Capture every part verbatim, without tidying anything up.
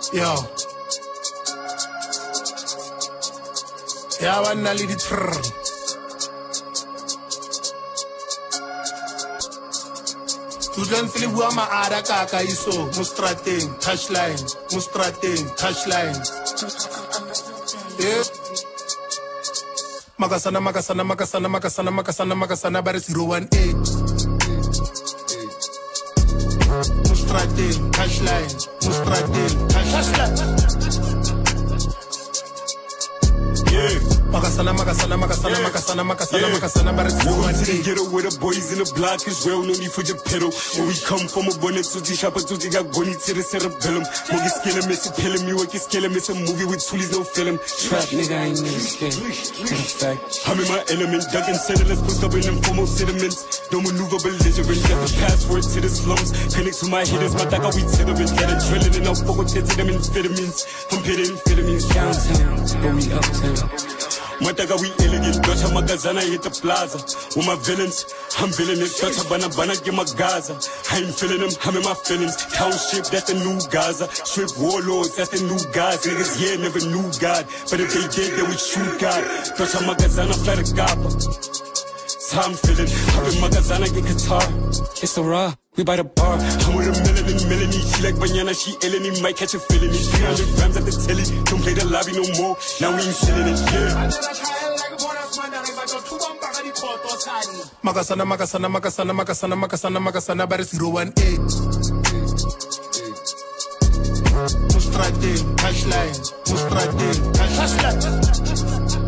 Yo. Ya wanna lead it. Tutlantse le bua maara kaka iso mo strateng touchline mo strateng touchline. Yeah. Makasana makasana makasana makasana makasana makasana bare zero one eight. Mo strateng touchline mo strateng touchline. Yeah. Makasana, makasana, makasana, yeah. makasana, makasana, yeah. makasana, but it's no one to the ghetto where the boys in the block is well, no need for your pedal. When we come from a bonnet to the shop, to the goni to the cerebellum. Mogi skill him, miss it, kill him, you work his kill him, miss a movie with toolies, no film. Trap nigga, I ain't never scared. I'm in my element, dug and settle, let's put up in them formal sediments. Don't maneuver belligerent, get the password to the slums. Connect to my hitters, my dagger, we tether, get a drilling and I'll forward to them amphetamines. I'm hitting amphetamines downtown, but we uptown. Mataga we elegant, Dutcha Magazana hit the plaza. With my villains, I'm villainous, Dutcha Bana Bana give my Gaza. I ain't feeling them, I'm in my feelings. Township, that's the new Gaza. Strip warlords, that's the new guys. Niggas, yeah, never knew God. But if they did, then we shoot God. Dutcha Magazana, fly the Gaba. So I'm feeling, I'm in Magazana, get guitar. It's so raw. We by the bar, I'm with a melanin, Melanie. She like banana, she Eleni, might catch a feeling. three hundred grams at the telly, don't play the lobby no more. Now we ain't chilling it, yeah. Makasana, makasana, makasana, makasana, makasana, makasana, but it's zero one eight. Mustrate, touchline, mustrate, touchline.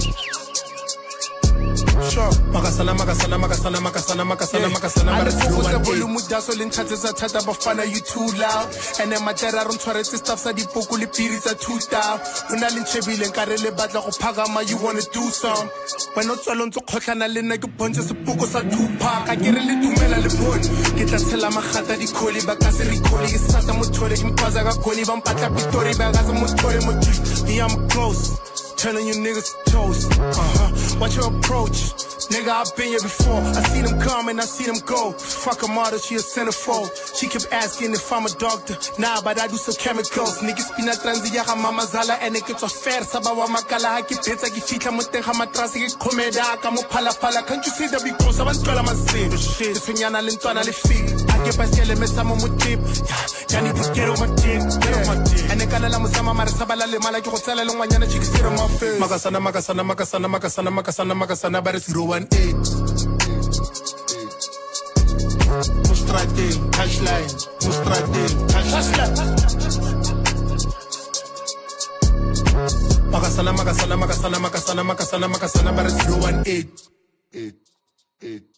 Sure. Makasana, makasana, makasana, makasana, makasana, makasana, but it's zero one eight. Volume daso linthatha thatha bafana you too loud. And then my dad I don't try to stuff sa dipoku le piri tsa two down. Una lintshebile nkare le batla go phagama you wanna do some. When no tswalo ntse khotlana le nna ke bontshe sepoko sa Tupac. A kere le dumela le bone. Ke tla tshela magata di kholi ba ka se recall ke sata mothole ke mpaza ka khoni ba mpatla pitori ba ka se mothole mo deep. Me I'm close. Telling you niggas toast. Uh-huh. Watch your approach. Nigga, I've been here before. I see them come and I see them go. Fuck a model, she a centerfold. She kept asking if I'm a doctor. Nah, but I do some chemicals. Niggas pina transi ya ga mama zala and it gets a fair. Saba wa makala ha ki pizza ki fitla mo teng ga matrasi ki komeda ka mo phala phala. Can't you see the big close? Abantu twala masini. Shit, senyana le ntwana le fiki. I get pasele me samo mo tip. Ya need to get over dick, get over dick. And ekala la mo sama mara sabala le mala ki go tsela le ngwanyana chikisira mo face. Makasana, makasana, makasana, makasana, makasana, makasana, but it's zero one eight. Mustrate, touchline, mustrate, touchline. Makasana, makasana, makasana, makasana, makasana, makasana, but it's zero one eight. Eight, eight.